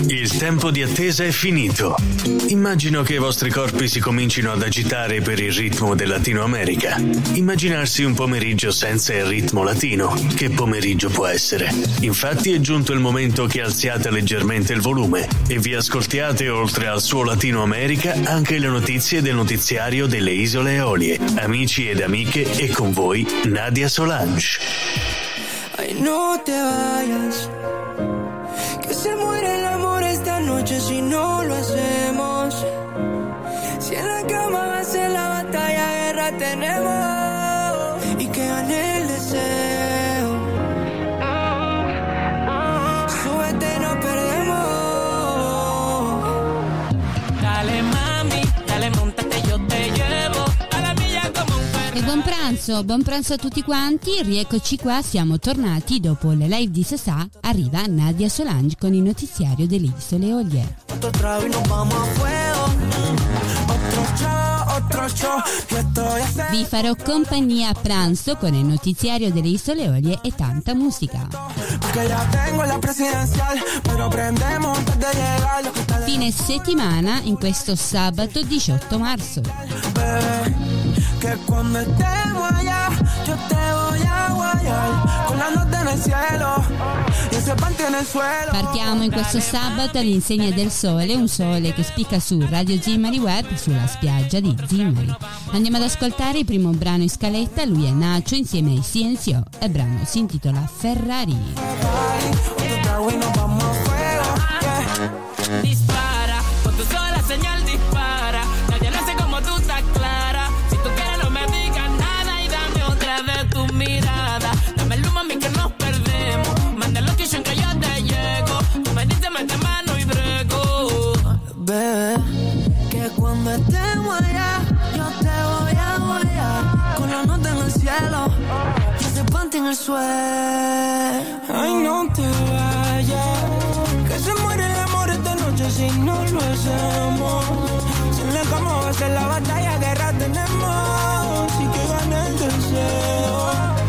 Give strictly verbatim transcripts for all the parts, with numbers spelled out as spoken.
Il tempo di attesa è finito. Immagino che i vostri corpi si comincino ad agitare per il ritmo del Latino America. Immaginarsi un pomeriggio senza il ritmo latino. Che pomeriggio può essere? Infatti è giunto il momento che alziate leggermente il volume e vi ascoltiate, oltre al suo Latino America, anche le notizie del notiziario delle Isole Eolie. Amici ed amiche, e con voi Nadia Solange. Ay, no te vayas, que se muere el amor esta noche si no lo hacemos. Si en la cama va a ser la batalla, guerra tenemos y que gane el deseo. Súbete y nos perdemos. Dale mami, dale montate, yo te llevo a la milla como un perro. E buon pranzo, buon pranzo a tutti quanti, rieccoci qua, siamo tornati dopo le live di Sasà, arriva Nadia Solange con il notiziario delle Isole Eolie. Vi farò compagnia a pranzo con il notiziario delle Isole Eolie e tanta musica. Fine settimana in questo sabato diciotto marzo. Que cuando estemos allá, yo te voy a guayar con la nota en el cielo y ese panty en el suelo. Partiamo in questo sabato all'insegna del sole, un sole che spicca su Radio Zimmari Web, sulla spiaggia di Zimmari. Andiamo ad ascoltare il primo brano in scaletta, lui è Nacho insieme ai C N C O e il brano si intitola Ferrari. Dispara, con tu sola señal dispara. Nadie lo hace como tú estás clara. Si tú quieres no me digas nada y dame otra de tu mirada. Dame el humo a mí que nos perdemos. Manda el location que yo te llego. Tú me dices mete mano y brego. Bebé, que cuando estemos allá, yo te voy a guayar con la nota en el cielo y ese panty en el suelo. Ay, no te vayas, que se muere el amor esta noche si no lo hacemos. Si en la cama va a ser la batalla, guerra tenemos y que gane el deseo.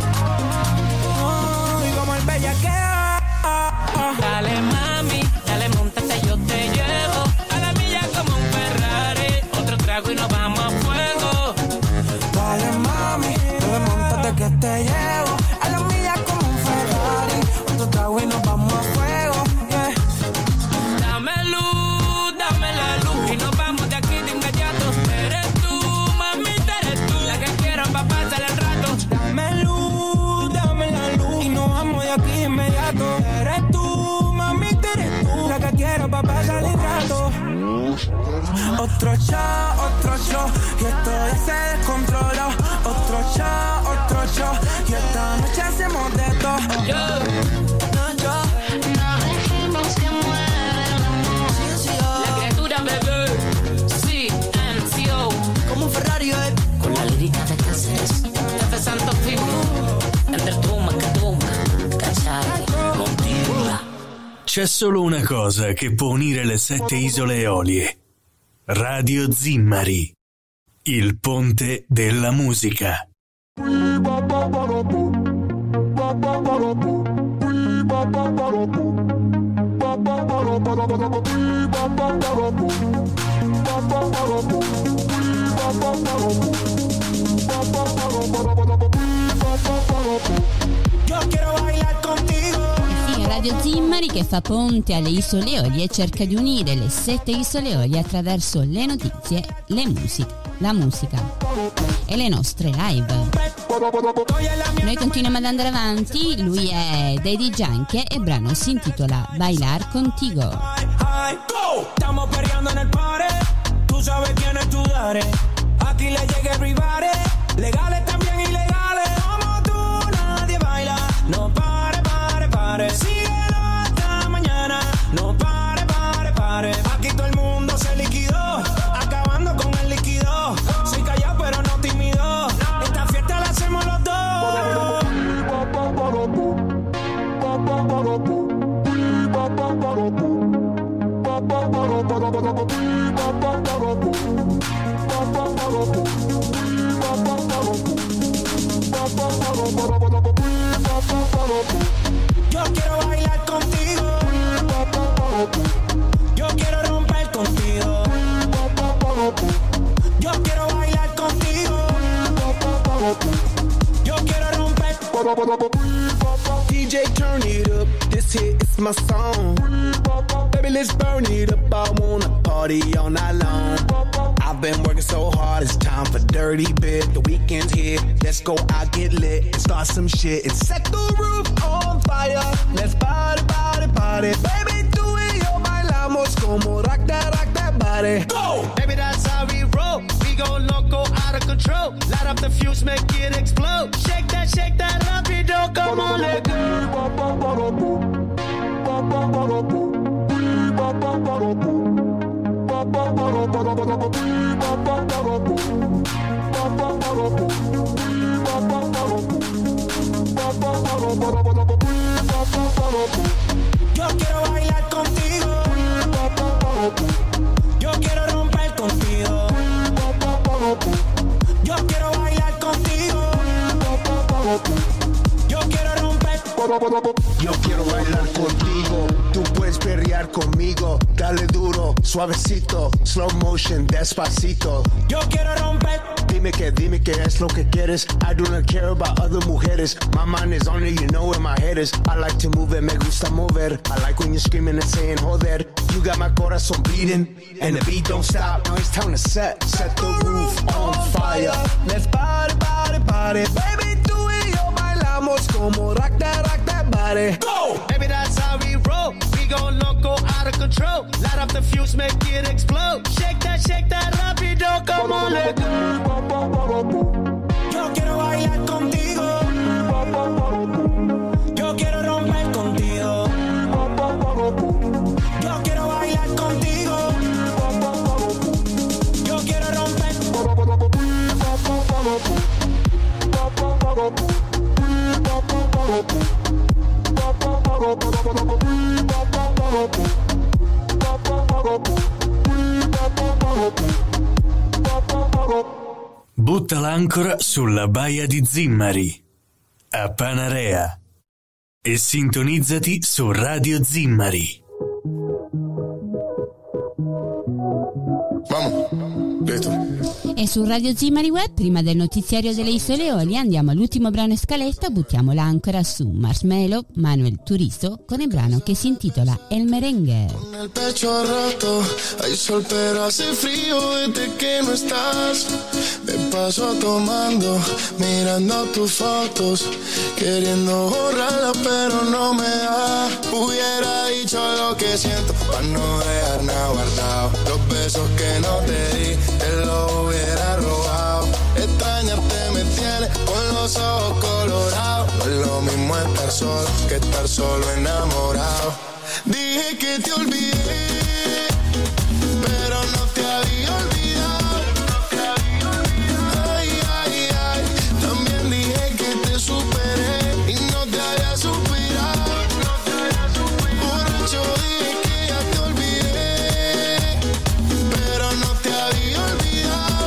Oh, y como el bellaqueo. Dale mami, dale montate, yo te llevo a la milla como un Ferrari. Otro trago y nos vamos a fuego. Dale mami, dale montate que te llevo a la milla como un Ferrari. Otro trago y nos vamos a fuego. Yeah. Dame luz, dame la luz y nos vamos de aquí de inmediato. Eres tú, mamita, eres tú la que quiero pa' pasar el rato. Dame luz, dame la luz y nos vamos de aquí de inmediato. Eres tú, mamita, eres tú la que quiero pa' pasar el rato. Otro shot, otro shot y esto ya se descontroló. Otro shot, otro shot y esta noche hacemos de todo. Yo, No, yo, no dejemos que muera el amor. sí, sí, oh. La criatura bebé, C N C O, Como un Ferrari, eh. con la lírica de Cáceres. F Santo Fibu, entre tumba che tumba, cacciare, non tira. C'è solo una cosa che può unire le sette isole Eolie. Radio Zimmari, il ponte della musica. Yo quiero bailar contigo. Sì, Radio Zimmari che fa ponte alle Isole Eolie e cerca di unire le sette Isole Eolie attraverso le notizie, le musiche, la musica e le nostre live. Noi continuiamo ad andare avanti, lui è Daddy Yankee e il brano si intitola Bailar Contigo. Estamos perreando en el party, tú sabes quién es tu daddy. Aquí le llega everybody, legales también ilegales. Como tú nadie baila, no pare, pare, pare. Síguelo hasta mañana, no pare, pare, pare. Aquí todo el mundo se liquidó, acabando con el líquido. Soy callado pero no tímido, esta fiesta la hacemos los dos. Yo quiero bailar contigo. D J turn it up, this hit is my song. Baby, let's burn it up, I wanna party all night long. I've been working so hard, it's time for dirty bit. The weekend's here, let's go out, get lit, and start some shit. And set the roof on fire, let's party, party, party. Baby, do it, yo, bailamos como rock that, rock that body. Go! Baby, that's how we roll, we go loco, out of control. Light up the fuse, make it explode. Shake that, shake that, rapido, come on, let go. Yo quiero bailar contigo. Yo quiero romper contigo. Yo quiero bailar contigo. Yo quiero romper. Yo quiero bailar contigo. Tú puedes perrear conmigo. Dale duro, suavecito, slow motion, despacito. Yo quiero romper. Dime que, dime que es lo que quieres. I do not care about other mujeres. My mind is on it, you know where my head is. I like to move it, me gusta mover. I like when you're screaming and saying, joder. You got my corazón beating, and the beat don't stop. Now it's time to set, set the roof on fire. Let's party, party, party. Baby, do it, yo, bailamos como rock that, rock that body. Go! Baby, that's how we roll. We go loco, out of control. Light up the fuse, make it explode. Shake that, shake that, rapido, come on, let go. Yo quiero bailar contigo. Yo quiero romper contigo. Yo quiero bailar contigo. Yo quiero romper. Butta l'ancora sulla baia di Zimmari, a Panarea, e sintonizzati su Radio Zimmari. Vamos, listo. E su Radio Zimmari Web, prima del notiziario delle Isole Eolie, andiamo all'ultimo brano in scaletta, buttiamo l'ancora su Marshmello, Manuel Turizo, con il brano che si intitola El Merengue. Con el pecho roto, hay sol pero hace frío desde que no estás. Me paso tomando, mirando tus fotos, queriendo borrarlas pero no me da. Hubiera dicho lo que siento, para no dejar nada guardado. Los besos que no te di, te los hubiera robado. Extrañarte me tiene con los ojos colorados. No es lo mismo estar solo que estar solo enamorado. Dije que te olvidé, pero no te había olvidado. Ay, ay, ay, también dije que te superé y no te había superado. Borracho dije que ya te olvidé, pero no te había olvidado.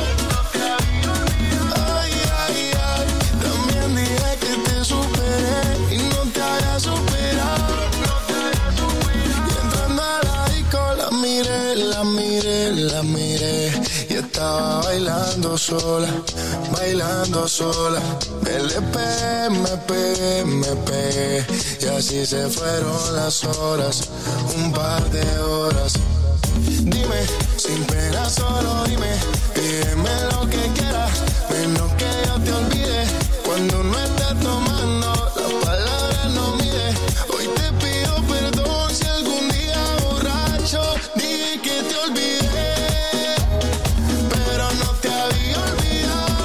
Ay, ay, ay, también dije que te superé y no te había superado. Y entrando a la disco la miré, la miré, la miré y estaba bailando sola, bailando sola. Me le pegué, me pegué, me pegué y así se fueron las horas, un par de horas. Dime, sin pena solo dime, pídeme lo que quieras, menos que yo te olvide. Cuando no estés tomando, las palabras no mide. Hoy te pido perdón si algún día borracho dije que te olvidé, pero no te había olvidado.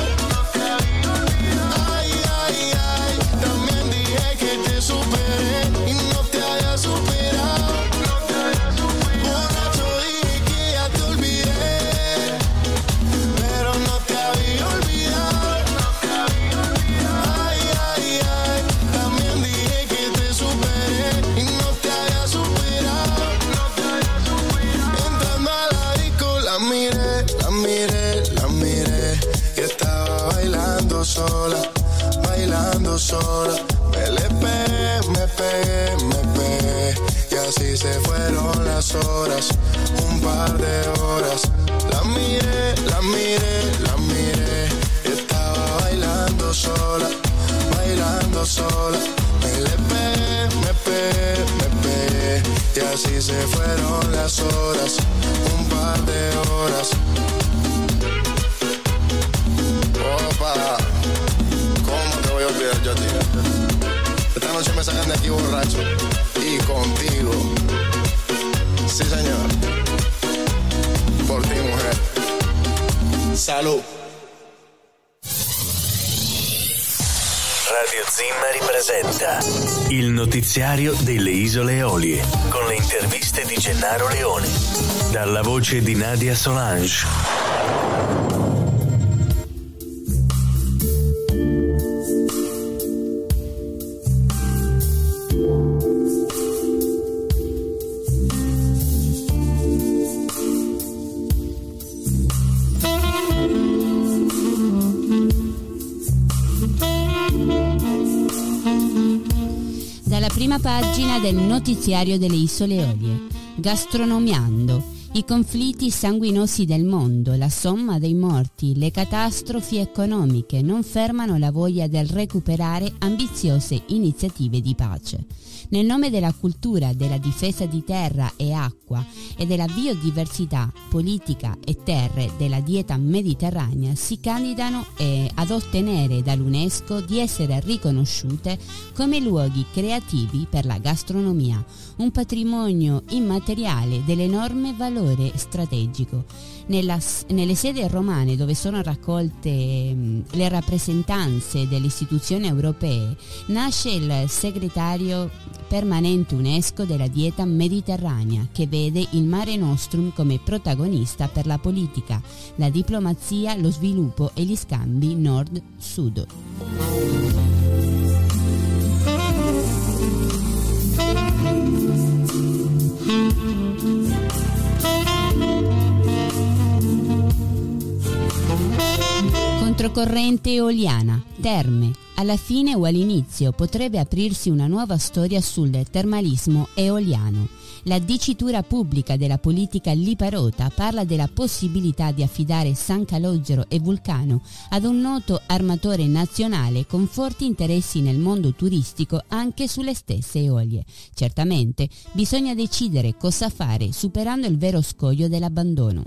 Ay, ay, ay, también dije que te superé y no te había superado. Borracho dije que ya te olvidé, pero no te había olvidado. Ay, ay, ay, también dije que te superé y no te había superado. Entrando a la disco la miré, la miré, la miré y estaba bailando sola, bailando sola. Me le pegué, me pegué, me pegué y así se fueron las horas, un par de horas. La miré, la miré, la miré y estaba bailando sola, bailando sola. Se fueron las horas, un par de horas. Opa, ¿cómo te voy a olvidar yo a ti? Esta noche me sacan de aquí borracho y contigo. Sí, señor. Por ti, mujer. Salud. Radio Zimmari presenta il notiziario delle Isole Eolie con le interviste di Gennaro Leone, dalla voce di Nadia Solange. Prima pagina del notiziario delle Isole Eolie. Gastronomiando. I conflitti sanguinosi del mondo, la somma dei morti, le catastrofi economiche non fermano la voglia del recuperare ambiziose iniziative di pace. Nel nome della cultura, della difesa di terra e acqua e della biodiversità, politica e terre della dieta mediterranea si candidano eh, ad ottenere dall'UNESCO di essere riconosciute come luoghi creativi per la gastronomia, un patrimonio immateriale dell'enorme valore strategico. Nella, nelle sedi romane dove sono raccolte mh, le rappresentanze delle istituzioni europee nasce il segretario permanente UNESCO della dieta mediterranea, che vede il Mare Nostrum come protagonista per la politica, la diplomazia, lo sviluppo e gli scambi nord-sud. Controcorrente eoliana, terme. Alla fine o all'inizio potrebbe aprirsi una nuova storia sul termalismo eoliano. La dicitura pubblica della politica liparota parla della possibilità di affidare San Calogero e Vulcano ad un noto armatore nazionale con forti interessi nel mondo turistico anche sulle stesse eolie. Certamente bisogna decidere cosa fare superando il vero scoglio dell'abbandono.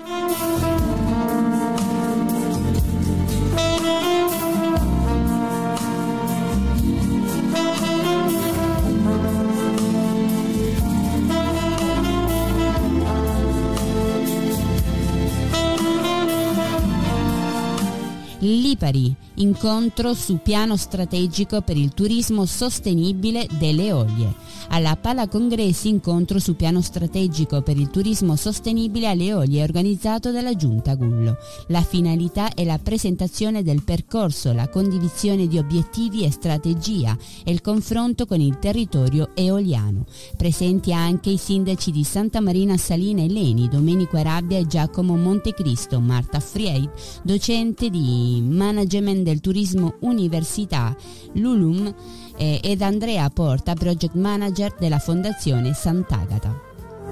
Lipari, incontro su piano strategico per il turismo sostenibile delle Eolie. Alla Pala Congressi, incontro su piano strategico per il turismo sostenibile alle Eolie organizzato dalla Giunta Gullo. La finalità è la presentazione del percorso, la condivisione di obiettivi e strategia e il confronto con il territorio eoliano. Presenti anche i sindaci di Santa Marina Salina e Leni, Domenico Arabia e Giacomo Montecristo, Marta Fried, docente di Management del Turismo Università Lulum, eh, ed Andrea Porta, Project Manager della Fondazione Sant'Agata.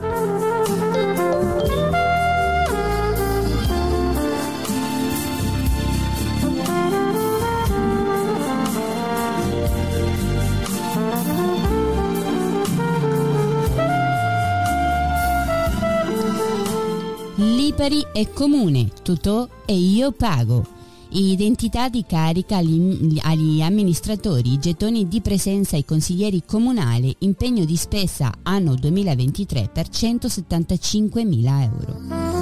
Lipari è comune, Totò e io pago. Identità di carica agli, agli amministratori, gettoni di presenza ai consiglieri comunali, impegno di spesa anno duemilaventitré per centosettantacinquemila euro.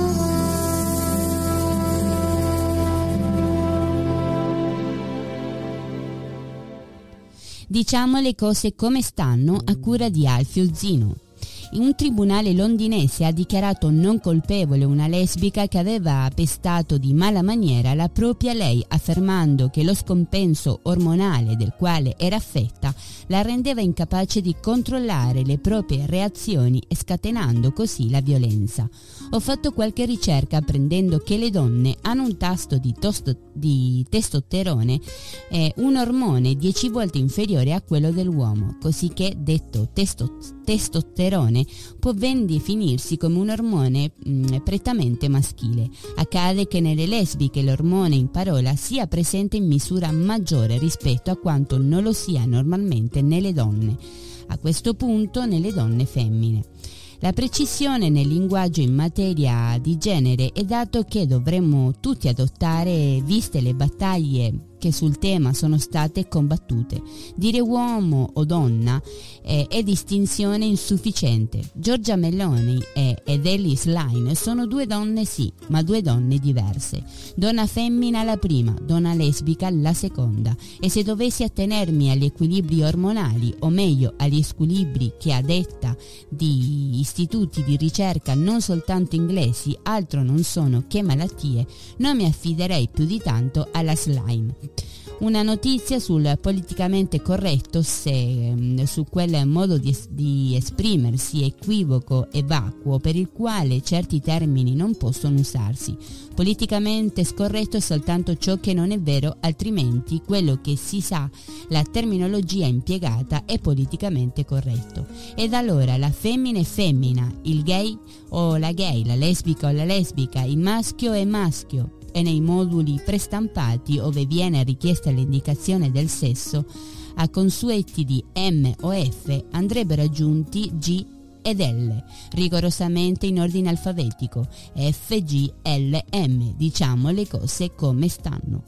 Diciamo le cose come stanno a cura di Alfio Zino. Un tribunale londinese ha dichiarato non colpevole una lesbica che aveva pestato di mala maniera la propria lei, affermando che lo scompenso ormonale del quale era affetta la rendeva incapace di controllare le proprie reazioni e scatenando così la violenza. Ho fatto qualche ricerca apprendendo che le donne hanno un tasso di, tosto, di testosterone, eh, un ormone dieci volte inferiore a quello dell'uomo, così che detto testo, testosterone può ben definirsi come un ormone mh, prettamente maschile. Accade che nelle lesbiche l'ormone in parola sia presente in misura maggiore rispetto a quanto non lo sia normalmente nelle donne, a questo punto nelle donne femmine. La precisione nel linguaggio in materia di genere è dato che dovremmo tutti adottare, viste le battaglie che sul tema sono state combattute. Dire uomo o donna è, è distinzione insufficiente. Giorgia Meloni e, ed Ellie Schlein sono due donne sì, ma due donne diverse. Donna femmina la prima, donna lesbica la seconda. E se dovessi attenermi agli equilibri ormonali, o meglio agli squilibri che a detta di istituti di ricerca non soltanto inglesi altro non sono che malattie, non mi affiderei più di tanto alla Schlein. Una notizia sul politicamente corretto, se su quel modo di, di esprimersi equivoco e vacuo per il quale certi termini non possono usarsi. Politicamente scorretto è soltanto ciò che non è vero, altrimenti quello che si sa, la terminologia impiegata è politicamente corretto. Ed allora la femmina è femmina, il gay o la gay, la lesbica o la lesbica, il maschio è maschio. E nei moduli prestampati, ove viene richiesta l'indicazione del sesso, a consueti di M o F andrebbero aggiunti G ed L, rigorosamente in ordine alfabetico, F, G, L, M, diciamo le cose come stanno.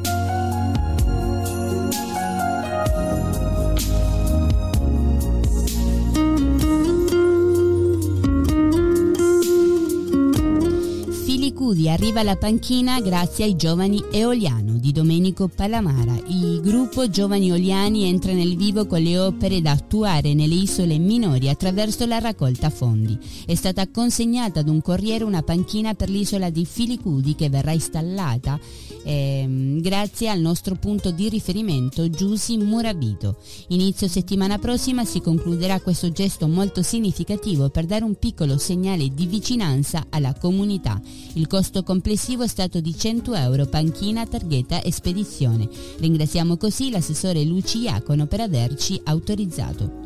Filicudi arriva alla panchina grazie ai Giovani Eoliano di Domenico Palamara. Il gruppo Giovani Eoliani entra nel vivo con le opere da attuare nelle isole minori attraverso la raccolta fondi. È stata consegnata ad un corriere una panchina per l'isola di Filicudi che verrà installata eh, grazie al nostro punto di riferimento Giussi Murabito. Inizio settimana prossima si concluderà questo gesto molto significativo per dare un piccolo segnale di vicinanza alla comunità. Il costo complessivo è stato di cento euro, panchina, targhetta e spedizione. Ringraziamo così l'assessore Luci Iacono per averci autorizzato.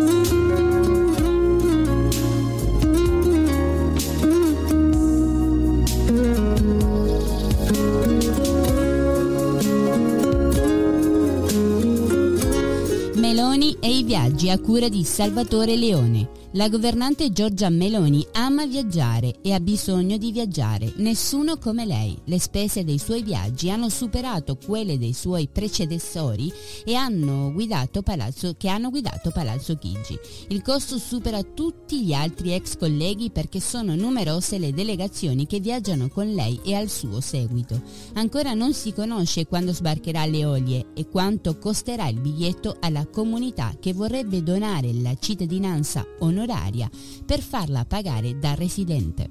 Meloni e i viaggi a cura di Salvatore Leone. La governante Giorgia Meloni ama viaggiare e ha bisogno di viaggiare. Nessuno come lei. Le spese dei suoi viaggi hanno superato quelle dei suoi predecessori e hanno guidato Palazzo, che hanno guidato Palazzo Chigi. Il costo supera tutti gli altri ex colleghi perché sono numerose le delegazioni che viaggiano con lei e al suo seguito. Ancora non si conosce quando sbarcherà alle Olie e quanto costerà il biglietto alla comunità che vorrebbe donare la cittadinanza onoraria per farla pagare da residente.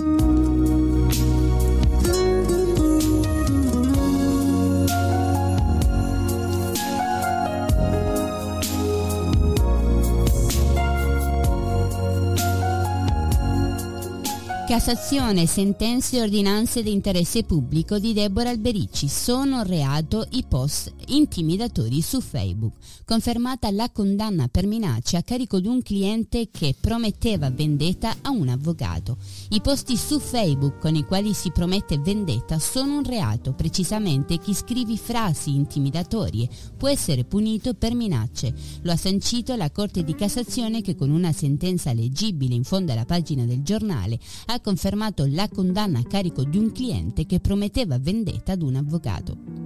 Cassazione, sentenze e ordinanze di interesse pubblico di Deborah Alberici. Sono reato i post intimidatori su Facebook. Confermata la condanna per minacce a carico di un cliente che prometteva vendetta a un avvocato. I posti su Facebook con i quali si promette vendetta sono un reato. Precisamente chi scrive frasi intimidatorie può essere punito per minacce. Lo ha sancito la Corte di Cassazione che con una sentenza leggibile in fondo alla pagina del giornale ha confermato la condanna a carico di un cliente che prometteva vendetta ad un avvocato.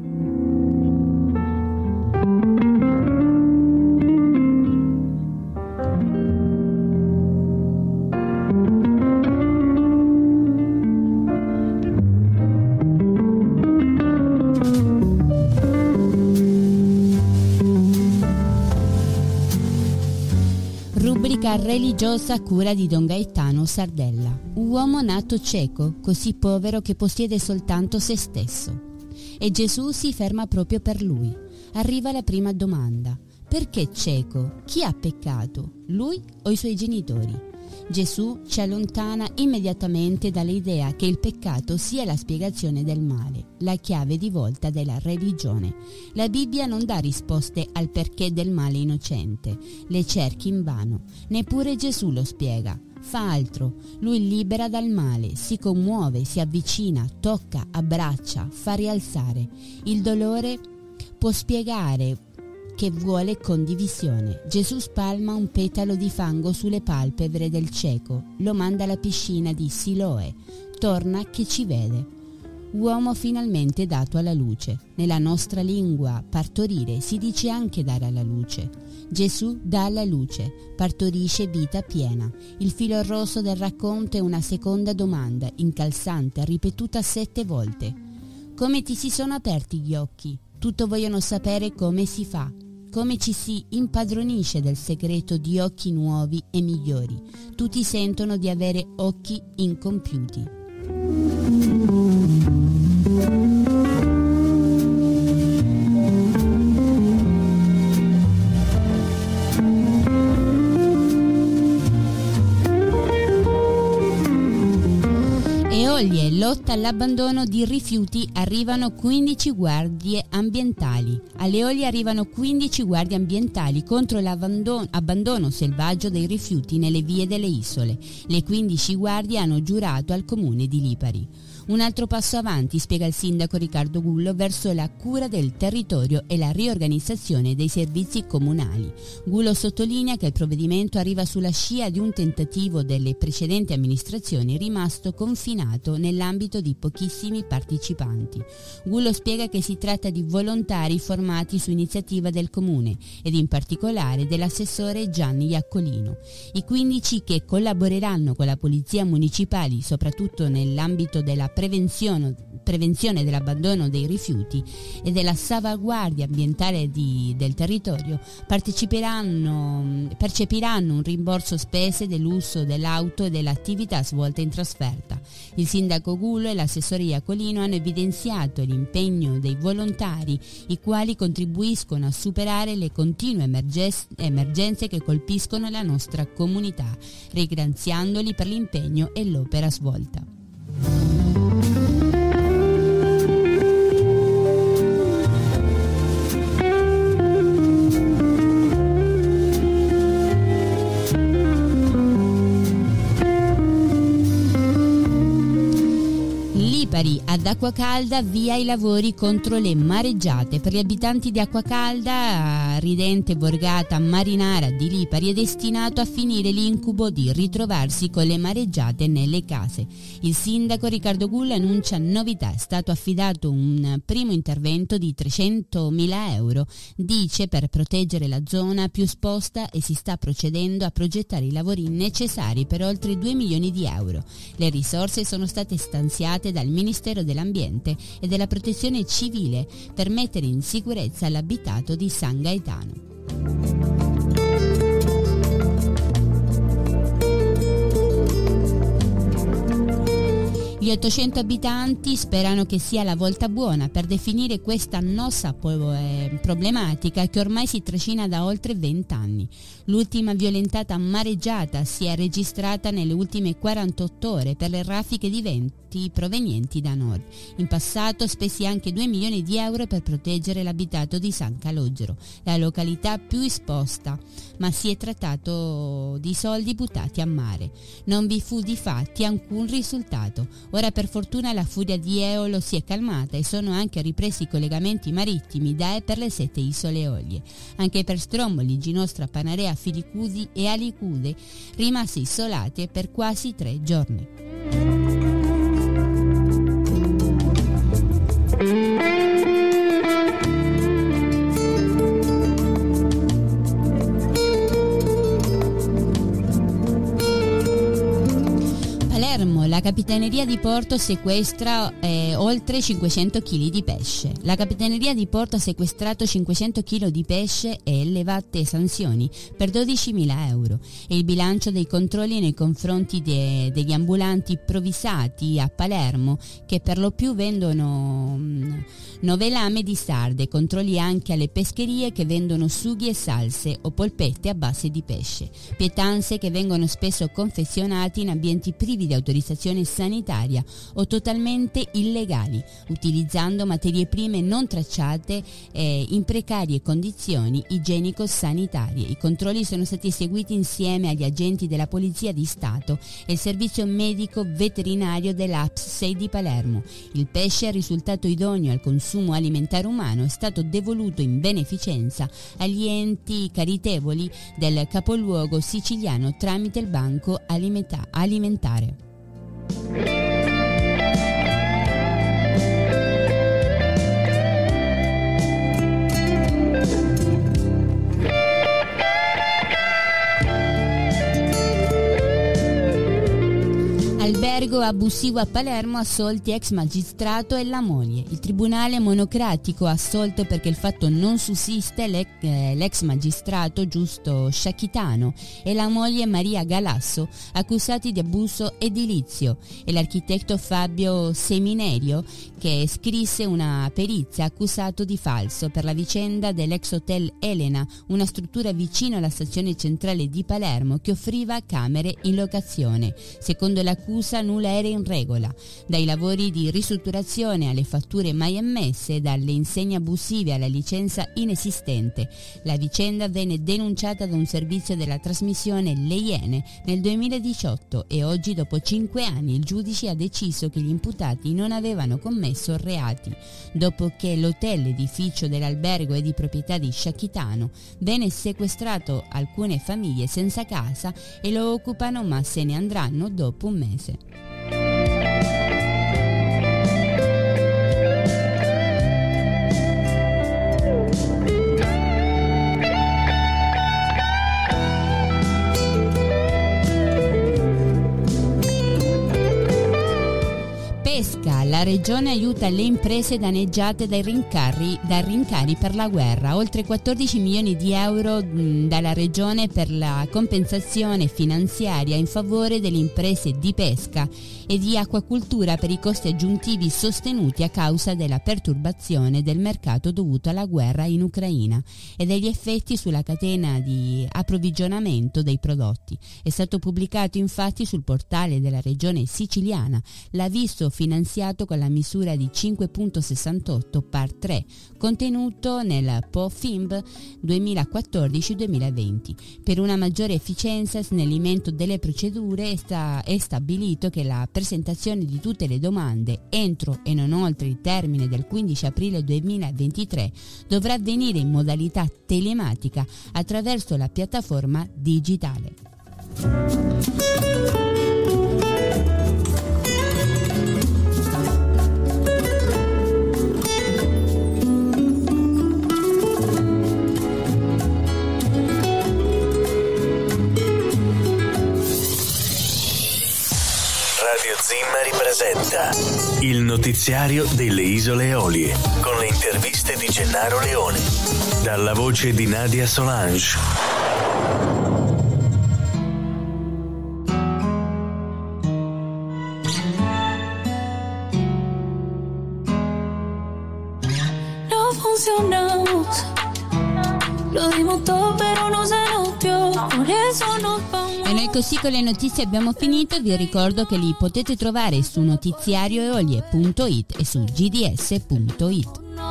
Rubrica religiosa a cura di Don Gaetano Sardella. Un uomo nato cieco, così povero che possiede soltanto se stesso. E Gesù si ferma proprio per lui. Arriva la prima domanda. Perché cieco? Chi ha peccato? Lui o i suoi genitori? Gesù ci allontana immediatamente dall'idea che il peccato sia la spiegazione del male, la chiave di volta della religione. La Bibbia non dà risposte al perché del male innocente, le cerchi invano, neppure Gesù lo spiega. Fa altro, lui libera dal male, si commuove, si avvicina, tocca, abbraccia, fa rialzare. Il dolore può spiegare che vuole condivisione. Gesù spalma un petalo di fango sulle palpebre del cieco, lo manda alla piscina di Siloe, torna che ci vede. Uomo finalmente dato alla luce. Nella nostra lingua partorire si dice anche dare alla luce. Gesù dà alla luce, partorisce vita piena. Il filo rosso del racconto è una seconda domanda, incalzante, ripetuta sette volte. Come ti si sono aperti gli occhi? Tutto vogliono sapere come si fa, come ci si impadronisce del segreto di occhi nuovi e migliori. Tutti sentono di avere occhi incompiuti. Eolie lotta all'abbandono di rifiuti, arrivano quindici guardie ambientali. Alle Eolie arrivano quindici guardie ambientali contro l'abbandono selvaggio dei rifiuti nelle vie delle isole. Le quindici guardie hanno giurato al comune di Lipari. Un altro passo avanti, spiega il sindaco Riccardo Gullo, verso la cura del territorio e la riorganizzazione dei servizi comunali. Gullo sottolinea che il provvedimento arriva sulla scia di un tentativo delle precedenti amministrazioni rimasto confinato nell'ambito di pochissimi partecipanti. Gullo spiega che si tratta di volontari formati su iniziativa del comune ed in particolare dell'assessore Gianni Iaccolino. I quindici che collaboreranno con la polizia municipale, soprattutto nell'ambito della prevenzione, prevenzione dell'abbandono dei rifiuti e della salvaguardia ambientale di, del territorio, parteciperanno, percepiranno un rimborso spese dell'uso dell'auto e dell'attività svolta in trasferta. Il sindaco Gullo e l'assessore Iacolino hanno evidenziato l'impegno dei volontari, i quali contribuiscono a superare le continue emerges- emergenze che colpiscono la nostra comunità, ringraziandoli per l'impegno e l'opera svolta. Lipari, ad Acquacalda via i lavori contro le mareggiate. Per gli abitanti di Acquacalda, ridente borgata marinara di Lipari, è destinato a finire l'incubo di ritrovarsi con le mareggiate nelle case. Il sindaco Riccardo Gullo annuncia novità: è stato affidato un primo intervento di trecentomila euro, dice, per proteggere la zona più esposta, e si sta procedendo a progettare i lavori necessari per oltre due milioni di euro. Le risorse sono state stanziate dal Ministero dell'Ambiente e della Protezione Civile per mettere in sicurezza l'abitato di San Gaetano. Gli ottocento abitanti sperano che sia la volta buona per definire questa annosa problematica che ormai si trascina da oltre vent'anni. L'ultima violentata mareggiata si è registrata nelle ultime quarantotto ore per le raffiche di venti provenienti da nord. In passato spesi anche due milioni di euro per proteggere l'abitato di San Calogero, la località più esposta, ma si è trattato di soldi buttati a mare. Non vi fu di fatti alcun risultato. Ora per fortuna la furia di Eolo si è calmata e sono anche ripresi i collegamenti marittimi da e per le sette isole Eolie. Anche per Stromboli, Ginostra, Panarea, Filicudi e Alicude rimase isolate per quasi tre giorni. La Capitaneria di Porto sequestra eh, oltre cinquecento chili di pesce. La Capitaneria di Porto ha sequestrato cinquecento chili di pesce e elevate sanzioni per dodicimila euro. E il bilancio dei controlli nei confronti de, degli ambulanti provvisati a Palermo, che per lo più vendono mh, nove lame di sarde, controlli anche alle pescherie che vendono sughi e salse o polpette a base di pesce, pietanze che vengono spesso confezionate in ambienti privi di autorizzazione un'installazione sanitaria o totalmente illegali, utilizzando materie prime non tracciate eh, in precarie condizioni igienico-sanitarie. I controlli sono stati eseguiti insieme agli agenti della Polizia di Stato e il servizio medico veterinario dell'A P S sei di Palermo. Il pesce, risultato idoneo al consumo alimentare umano, è stato devoluto in beneficenza agli enti caritatevoli del capoluogo siciliano tramite il Banco Alimenta- Alimentare. Albergo abusivo a Palermo, assolti ex magistrato e la moglie. Il tribunale monocratico ha assolto perché il fatto non sussiste l'ex magistrato Giusto Sciacchitano e la moglie Maria Galasso, accusati di abuso edilizio, e l'architetto Fabio Seminerio, che scrisse una perizia, accusato di falso per la vicenda dell'ex hotel Elena, una struttura vicino alla stazione centrale di Palermo che offriva camere in locazione. Secondo l'accusa, nulla era in regola, dai lavori di ristrutturazione alle fatture mai emesse, dalle insegne abusive alla licenza inesistente. La vicenda venne denunciata da un servizio della trasmissione Le Iene nel duemiladiciotto e oggi, dopo cinque anni, il giudice ha deciso che gli imputati non avevano commesso reati. Dopo che l'hotel, edificio dell'albergo è di proprietà di Sciacchitano, venne sequestrato alcune famiglie senza casa e lo occupano, ma se ne andranno dopo un mese. Pesca. La regione aiuta le imprese danneggiate dai rincari, dai rincari per la guerra. Oltre quattordici milioni di euro mh, dalla regione per la compensazione finanziaria in favore delle imprese di pesca e di acquacultura per i costi aggiuntivi sostenuti a causa della perturbazione del mercato dovuto alla guerra in Ucraina e degli effetti sulla catena di approvvigionamento dei prodotti. È stato pubblicato infatti sul portale della regione siciliana l'avviso finanziato con la misura di cinque virgola sessantotto per tre contenuto nel P O F I M B duemilaquattordici duemilaventi. Per una maggiore efficienza e snellimento delle procedure è, sta- è stabilito che la presentazione di tutte le domande entro e non oltre il termine del quindici aprile duemilaventitré dovrà avvenire in modalità telematica attraverso la piattaforma digitale. Radio Zimmari presenta il notiziario delle Isole Eolie con le interviste di Gennaro Leone, dalla voce di Nadia Solange. No funcionamos, lo dimos todo pero no se nos dio, por eso nos vamos. E noi così con le notizie abbiamo finito. Vi ricordo che li potete trovare su notiziario eolie punto it e su g d s punto it.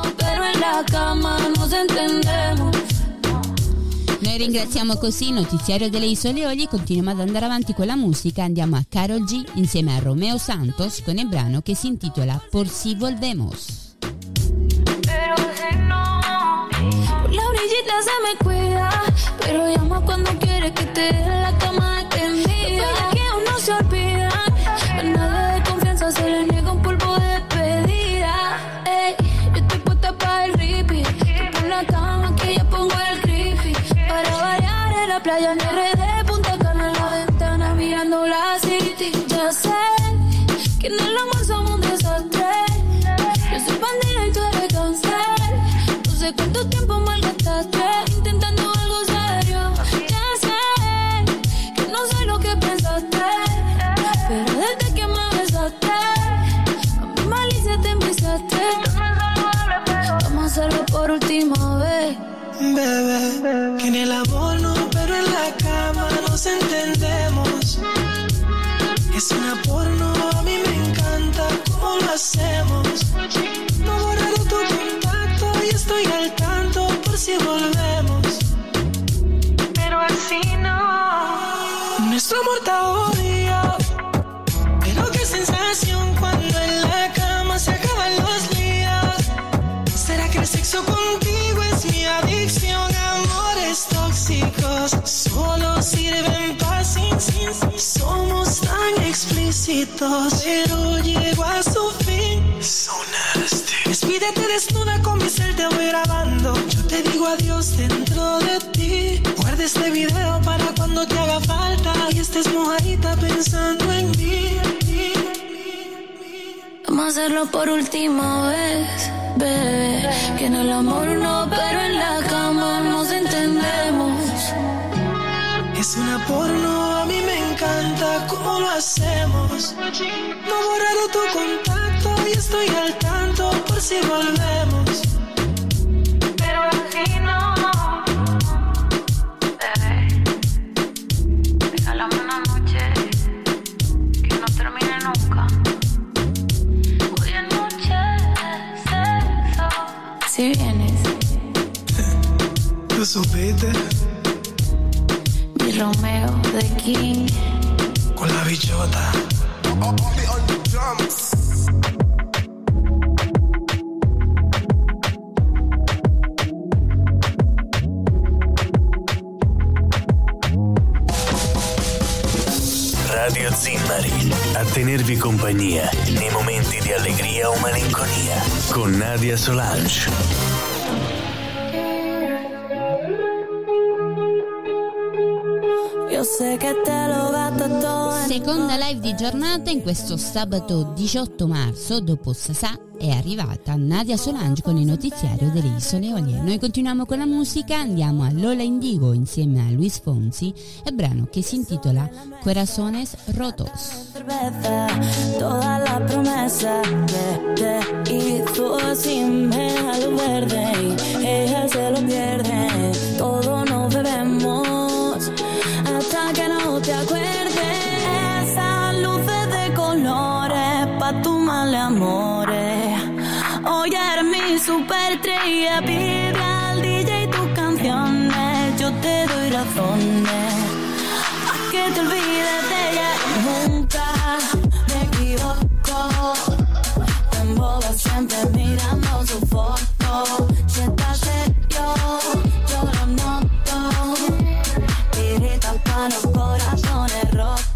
Noi ringraziamo così Notiziario delle Isole Eolie. Continuiamo ad andare avanti con la musica. Andiamo a Karol G insieme a Romeo Santos con il brano che si intitola Por si volvemos. Pero si no, por la orillita se me cuida, pero llama cuando quiere que te dé la cama extendida. Los que aún no se olvidan, a nadie de confianza se le niega un polvo de despedida. Ey, yo estoy puesta para el repeat, tú por la cama que yo pongo el creepy. Para variar en la playa en R D, Punta Cana en la ventana mirando la city. Ya sé que en el amor somos un desastre. Yo soy bandida y tú eres cáncer. No sé cuánto tiempo malgastaste intentando algo serio. Ya sé que no soy lo que pensaste, pero desde que me besaste a mi malicia te empezaste. Vamos a hacerlo por última vez. Bebé, que en el amor no, pero en la cama nos entendemos. Es una porno hacemos. No he borrado tu contacto y estoy al tanto por si volvemos. Pero así no. Nuestro amor está odio. Pero qué sensación cuando en la cama se acaban los líos. ¿Será que el sexo contigo es mi adicción? Amores tóxicos solo sirven para sin, sin, sin. Somos tan explícitos, pero llego a su fin. So nasty. Despídete desnuda con mi cel, te voy grabando. Yo te digo adiós dentro de ti. Guarda este video para cuando te haga falta y estés mojadita pensando en mí. Vamos a hacerlo por última vez, bebé. Que en el amor no, pero en la cama nos entendemos. Es una porno, a mí me encanta cómo lo hacemos. No he borrado tu contacto y estoy al tanto por si volvemos. Pero así no. Bebé, regálame una noche que no termine nunca. Hoy es noche de sexo. Si vienes, ¿tú supiste? mi Romeo de King. Con la bichota. Radio Zimmari, a tenervi compagnia nei momenti di allegria o malinconia, con Nadia Solange. Seconda live di giornata in questo sabato diciotto marzo. Dopo Sasà è arrivata Nadia Solange con il notiziario delle Isole Eolie. Noi continuiamo con la musica, andiamo a Lola Indigo insieme a Luis Fonsi e brano che si intitola Corazones Rotos. Toda la promesa que te hizo así me da luz verde y ella se lo pierde. Todo nos bebemos hasta que no te acuerdes. Esas luces de colores pa' tu mal amores. Hoy eres mi superestrella, pide al D J tus canciones. Yo te doy razones a que te olvides de ella. Nunca me equivoco, te embobas siempre mirando su foto. Si estás serio, yo lo noto. Tiritas pa' los corazones rotos.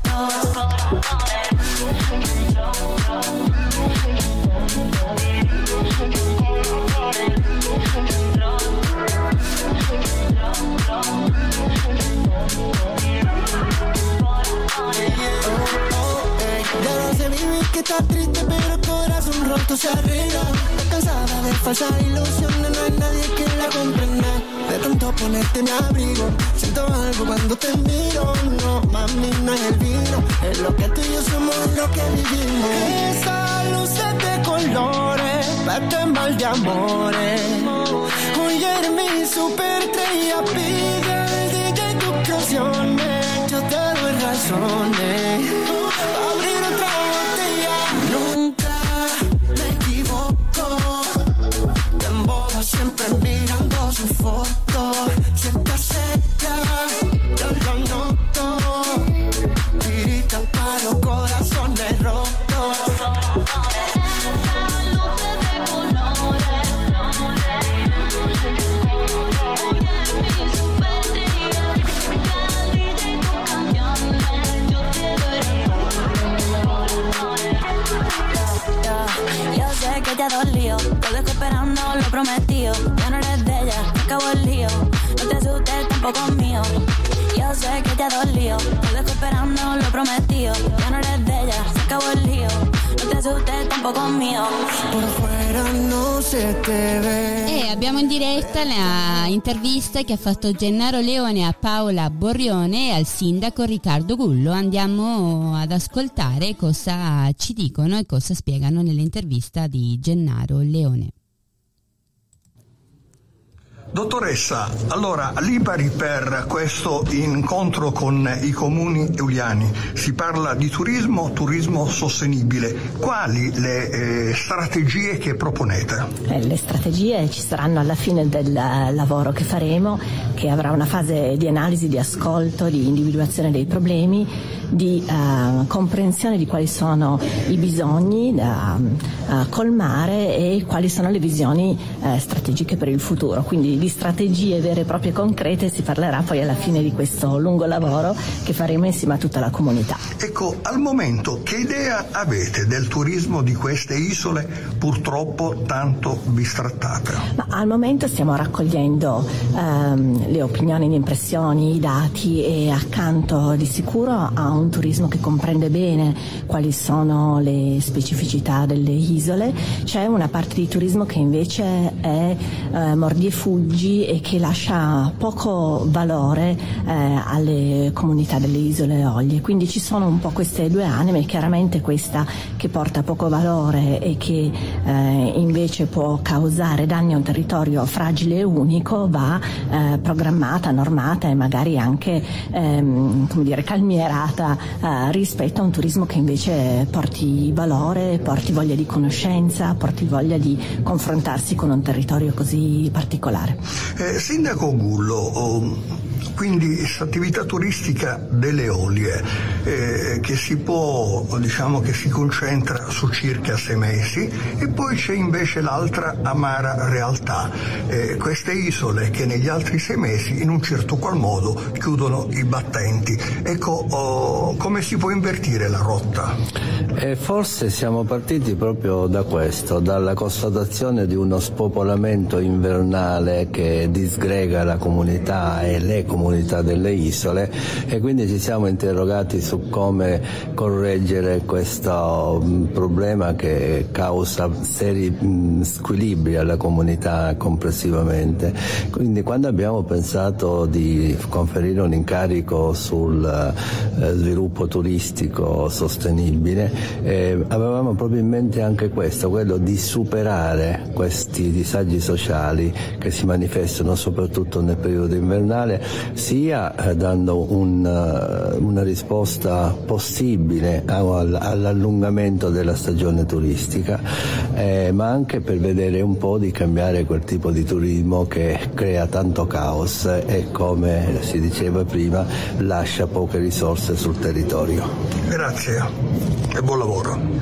Ya no sé vivir que estás triste, pero el corazón roto se arregla. Cansada de falsas ilusiones, no hay nadie que la comprenda. De tanto ponerte mi abrigo, siento algo cuando te miro. No, mami, no es el vino, es lo que tú y yo somos, es lo que vivimos. Esas luces de colores, vete mal de amores. Hoy eres mi superestrella, pide al D J tus canciones. Yo te doy razones. Abrir otra botella. Nunca me equivoco, te embobas siempre mirando su foto. Si estás cerca, yo lo noto. Tiritas para los corazones rotos. Que te dolió, te dejo esperando lo prometido. Ya no eres de ella, acabó el lío. No te asustes, tampoco mío. Yo sé que te dolió, te dejo esperando lo prometido. Ya no eres de ella, se acabó el lío. No te asustes, tampoco mío. Por fuera no se te ve. E abbiamo in diretta la intervista che ha fatto Gennaro Leone a Paola Borrione e al sindaco Riccardo Gullo. Andiamo ad ascoltare cosa ci dicono e cosa spiegano nell'intervista di Gennaro Leone. Dottoressa, allora Lipari per questo incontro con i comuni euliani si parla di turismo, turismo sostenibile. Quali le eh, strategie che proponete? Eh, le strategie ci saranno alla fine del lavoro che faremo, che avrà una fase di analisi, di ascolto, di individuazione dei problemi, di uh, comprensione di quali sono i bisogni da uh, colmare e quali sono le visioni uh, strategiche per il futuro. Quindi di strategie vere e proprie concrete si parlerà poi alla fine di questo lungo lavoro che faremo insieme a tutta la comunità. Ecco, al momento che idea avete del turismo di queste isole purtroppo tanto bistrattate? Ma al momento stiamo raccogliendo um, le opinioni, le impressioni, i dati, e accanto di sicuro a un turismo che comprende bene quali sono le specificità delle isole c'è una parte di turismo che invece è eh, mordi e fuggi e che lascia poco valore eh, alle comunità delle isole Eolie. Quindi ci sono un po' queste due anime, chiaramente questa che porta poco valore e che eh, invece può causare danni a un territorio fragile e unico va eh, programmata, normata e magari anche ehm, come dire, calmierata eh, rispetto a un turismo che invece porti valore, porti voglia di conoscenza, porti voglia di confrontarsi con un territorio così particolare. Eh, Sindaco Gullo, oh, quindi questa attività turistica delle Eolie eh, che si può, diciamo che si concentra su circa sei mesi, e poi c'è invece l'altra amara realtà, eh, queste isole che negli altri sei mesi in un certo qual modo chiudono i battenti. Ecco, oh, come si può invertire la rotta? E forse siamo partiti proprio da questo, dalla constatazione di uno spopolamento invernale che disgrega la comunità e le comunità delle isole, e quindi ci siamo interrogati su come correggere questo problema che causa seri squilibri alla comunità complessivamente. Quindi quando abbiamo pensato di conferire un incarico sul eh, sviluppo turistico sostenibile, eh, avevamo proprio in mente anche questo, quello di superare questi disagi sociali che si manifestano soprattutto nel periodo invernale, sia eh, dando un, uh, una risposta possibile all, all'allungamento della stagione turistica, eh, ma anche per vedere un po' di cambiare quel tipo di turismo che crea tanto caos e, come si diceva prima, lascia poche risorse sul territorio. Grazie e buon lavoro.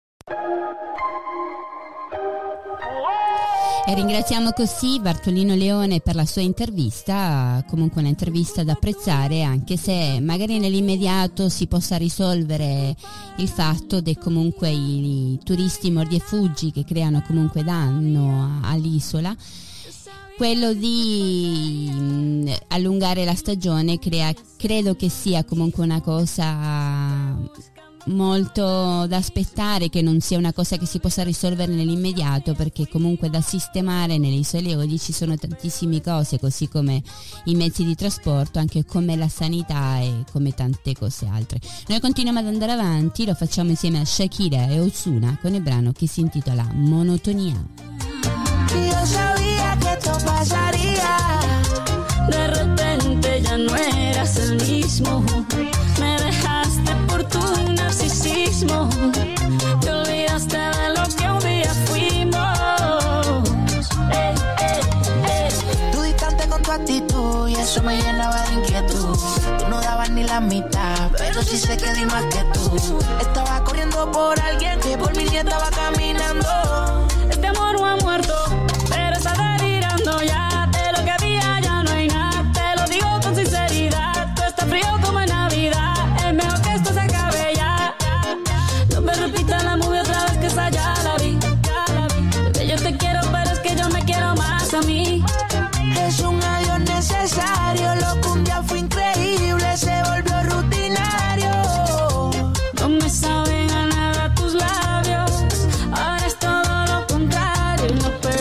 E ringraziamo così Bartolino Leone per la sua intervista, comunque un'intervista da apprezzare, anche se magari nell'immediato si possa risolvere il fatto che comunque i, i turisti mordi e fuggi che creano comunque danno all'isola. Quello di mh, allungare la stagione crea, credo che sia comunque una cosa molto da aspettare, che non sia una cosa che si possa risolvere nell'immediato, perché comunque da sistemare nelle isole Eolie ci sono tantissime cose, così come i mezzi di trasporto, anche come la sanità e come tante cose altre. Noi continuiamo ad andare avanti, lo facciamo insieme a Shakira e Ozuna con il brano che si intitola Monotonia. Yo sabía que esto pasaría. De repente ya no eras el mismo. Me dejaste por tu narcisismo. Te olvidaste de lo que un día fuimos. Eh, eh, eh. Tú distante con tu actitud y eso me llenaba de inquietud. Tú no dabas ni la mitad, pero sí sé que di más que tú. Estaba corriendo por alguien que por mí ya estaba caminando. Este amor no ha muerto, pero está delirando ya. De lo que había ya no hay nada. Te lo digo con sinceridad. Tú estás frío como en Navidad. Es mejor que esto se acabe ya. No me repita la movie otra vez, que esa ya la vi. Porque yo te quiero, pero es que yo me quiero más a mí. Es un adiós necesario. Lo que un día fue increíble se volvió rutinario. No me saben a nada tus labios. Ahora es todo lo contrario. No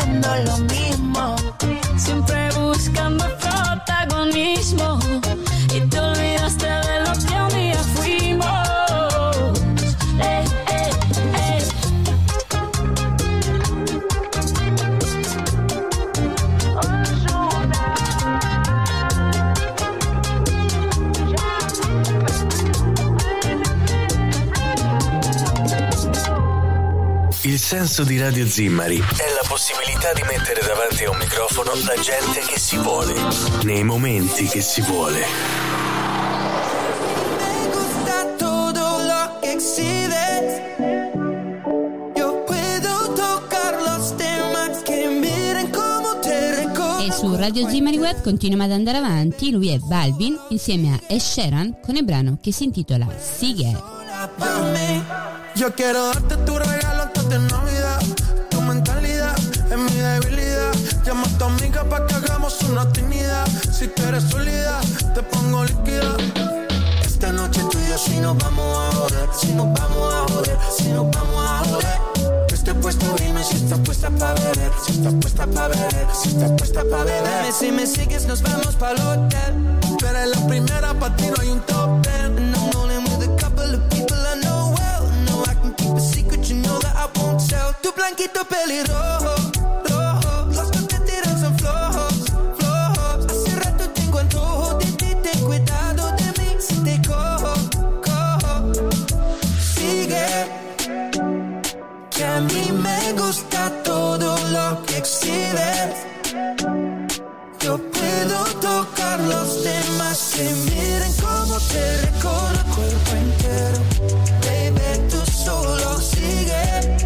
haciendo lo mismo, siempre buscando protagonismo, y te olvidaste de lo que un día fuimos. Eh, eh, eh. Il senso di Radio Zimmari è la possibilità di mettere davanti a un microfono la gente che si vuole, nei momenti che si vuole. Me gusta todo lo que exhibes. Yo puedo tocar los temas que miren como te recordo. E su Radio Zimmari Web continuiamo ad andare avanti. Lui è Balvin insieme a Ed Sheeran con il brano che si intitola Sigue. Yo quiero darte tu regalo antes de Navidad. Tu mentalidad es mi debilidad. Llama a tu amiga pa' que hagamos una actividad. Si tú eres sólida, te pongo líquida. Esta noche tú y yo si nos vamos a joder. Si nos vamos a joder, si nos vamos a joder. Yo estoy puesto, dime si estás puesta pa' beber. Si estás puesta pa' beber, si estás puesta pa' beber. Dime si me sigues, nos vamos pa'l hotel. Tú eres la primera, pa' ti no hay un top ten. And I'm rolling with a couple of people I know well. No, I can keep a secret, you know that I won't tell. Tu blanquito pelirrojo, rojo. Los que te tiran son flojos, flojos. Hace rato tengo antojo de ti, ten cuidado de mí. Si te cojo, cojo. Sigue, que a mí me gusta todo lo que exhibes. Yo puedo tocar los demás que miren cómo te recorro el cuerpo entero. Baby, tú solo sigue.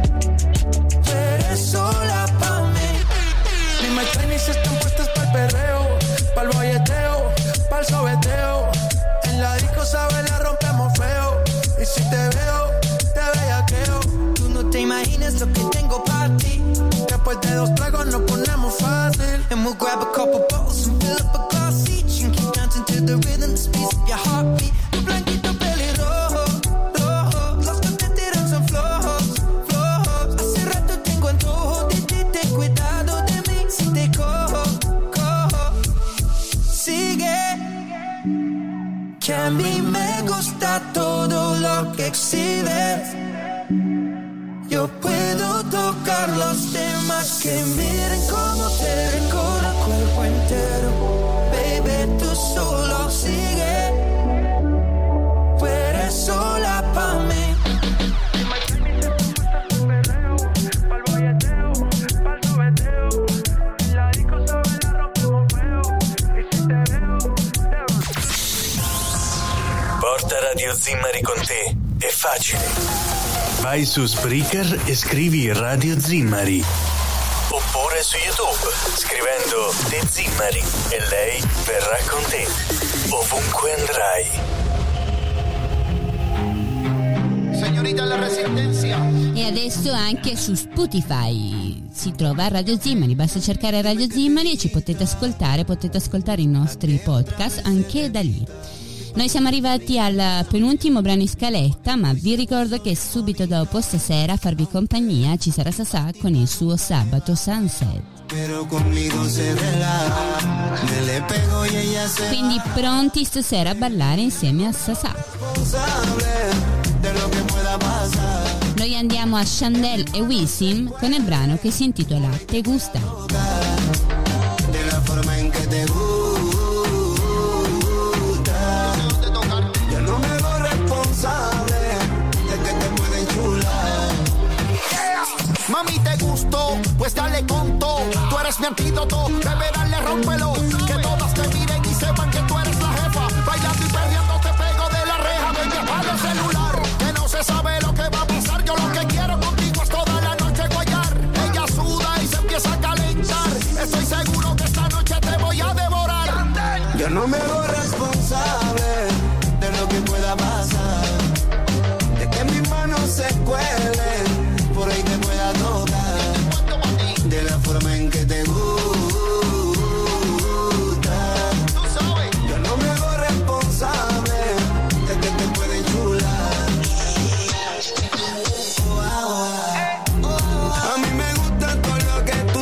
Tú eres sola pa' mí. Mis tenis están puestas pa'l perreo, pa'l bolleteo, pa'l sobeteo. En la disco, sabes, la rompemos feo. Y si te veo, te bellaqueo. Tú no te imaginas lo que tengo pa' ti. Después de dos tragos nos ponemos fácil. And we'll grab a couple bottles and fill up a glass each. And keep dancing to the rhythm, the speed of your heartbeat. Tu blanquito pelirrojo, rojo. Los que te tiran son flojos, flojos. Hace rato tengo antojo de ti, ten cuidado de mí. Si te cojo, cojo. Sigue, que a mí me gusta todo lo que exhibes. Yo puedo tocar los temas que miren cómo te recorro el cuerpo entero. Baby, tú solo sigue. Tú eres sola pa' mí. Porta Radio Zimmari con te. È facile. Vai su Spreaker e scrivi Radio Zimmari. Oppure su YouTube, scrivendo The Zimmari, e lei verrà con te, ovunque andrai. Signorita la Resistencia. E adesso anche su Spotify si trova Radio Zimmari, basta cercare Radio Zimmari e ci potete ascoltare, potete ascoltare i nostri podcast anche da lì. Noi siamo arrivati al penultimo brano in scaletta, ma vi ricordo che subito dopo stasera a farvi compagnia ci sarà Sasà con il suo Sabato Sunset. Quindi pronti stasera a ballare insieme a Sasà. Noi andiamo a Chandel e Wisin con il brano che si intitola Te Gusta. Mami, te gustó, pues dale con todo. Tú eres mi antídoto, debe darle, rómpelo. Que todas te miren y sepan que tú eres la jefa. Bailando y perreando te pego de la reja. Baby, apaga el celular, que no se sabe lo que va a pasar. Yo lo que quiero contigo es toda la noche guayar. Ella suda y se empieza a calentar. Estoy seguro que esta noche te voy a devorar. Yo no me hago responsable de lo que pueda pasar, de que mis manos se cuelen, por ahí te pueda tocar, de la forma en que te gusta. Yo no me hago responsable de que te pueda enchular. A mí me gusta todo lo que tú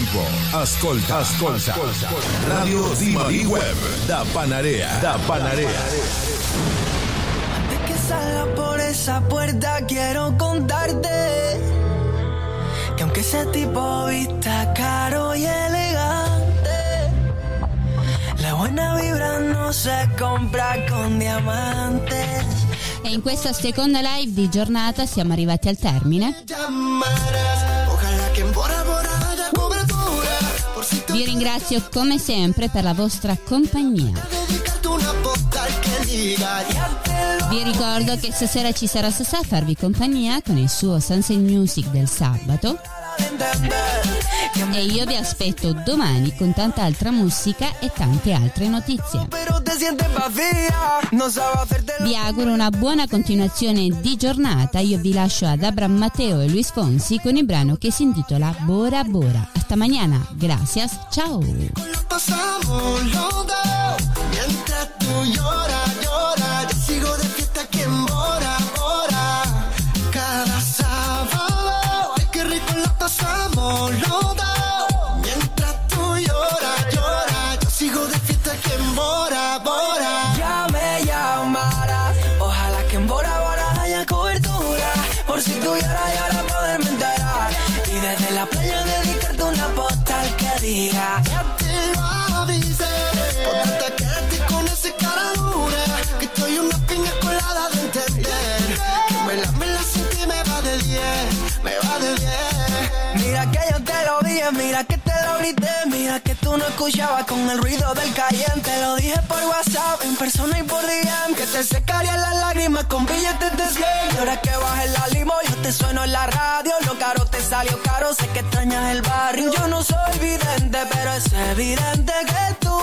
tempo. Ascolta, ascolta, ascolta. Radio Zimari Web da Panarea, da Panarea. Antes que salga por esa puerta quiero contarte que aunque ese tipo vista caro y elegante, la buena vibra no se compra con diamantes. E in questa seconda live di giornata siamo arrivati al termine. Vi ringrazio come sempre per la vostra compagnia. Vi ricordo che stasera ci sarà Sasà a farvi compagnia con il suo Sunset Music del sabato. E io vi aspetto domani con tanta altra musica e tante altre notizie. Vi auguro una buona continuazione di giornata. Io vi lascio ad Abraham Matteo e Luis Fonsi con il brano che si intitola Bora Bora. Hasta mañana, gracias, ciao. Pasamos los dos, mientras tú lloras, lloras, yo sigo de fiesta aquí en Bora Bora. Ya me llamarás, ojalá que en Bora Bora haya cobertura, por si tú lloras lloras poderme enterar, y desde la playa dedicarte una postal que diga ya te lo avisé, por no te quedaste con esa cara dura, que estoy una piña colada de entender, que me la, me la sentí, me va de diez, me va de diez. Mira que yo te lo dije, mira que te lo grité, mira que tú no escuchabas con el ruido del cayenne. Te lo dije por WhatsApp, en persona y por D M, que te secarían las lágrimas con billetes de cien. Y ahora que bajes la limo, yo te sueno en la radio. Lo caro te salió caro, sé que extrañas el barrio. Yo no soy vidente, pero es evidente que tú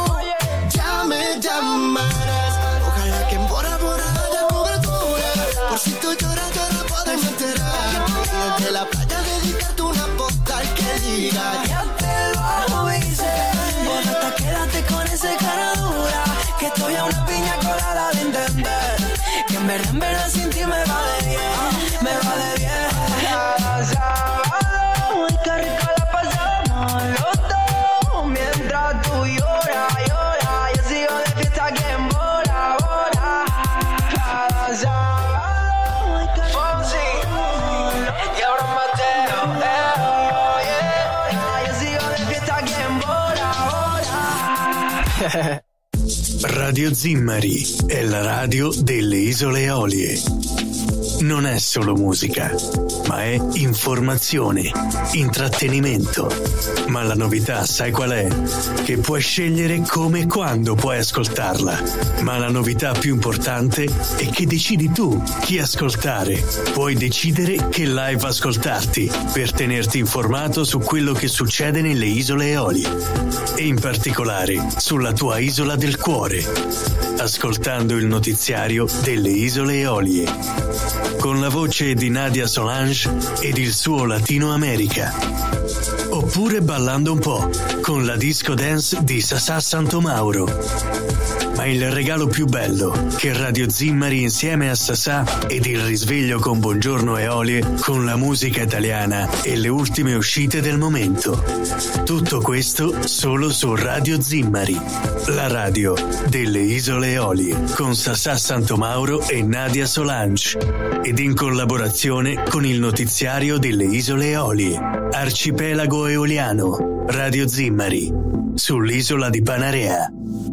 ya me llamarás, ojalá que en Bora Bora haya cobertura, por si tú lloras, lloras, podemos enterar, y desde la playa dedicarte una postal que diga ya te lo avisé, vos hasta quédate con ese cara dura, que estoy a una piña colada de entender, que en verdad, en verdad sin ti me va de diez, me va de diez. Cada sábado, ay qué rico la pasamos los dos, mientras tú lloras, lloras, yo sigo de fiesta aquí en Bora Bora. Cada sábado, ay qué rico. Y ahora Mateo, eh, yeah. Yo sigo de fiesta aquí en Bora Bora. Radio Zimmari è la radio delle Isole Eolie. Non è solo musica, ma è informazione, intrattenimento. Ma la novità, sai qual è? Che puoi scegliere come e quando puoi ascoltarla. Ma la novità più importante è che decidi tu chi ascoltare. Puoi decidere che live ascoltarti per tenerti informato su quello che succede nelle Isole Eolie e in particolare sulla tua isola del cuore, ascoltando il notiziario delle Isole Eolie con la voce di Nadia Solange ed il suo Latino America. Oppure ballando un po' con la disco dance di Sasà Santomauro. Ma il regalo più bello che Radio Zimmari insieme a Sasà ed il risveglio con Buongiorno Eolie con la musica italiana e le ultime uscite del momento. Tutto questo solo su Radio Zimmari, la radio delle Isole Eolie con Sasà Santomauro e Nadia Solange ed in collaborazione con il notiziario delle Isole Eolie, Arcipelago Eoliano, Radio Zimmari, sull'isola di Panarea.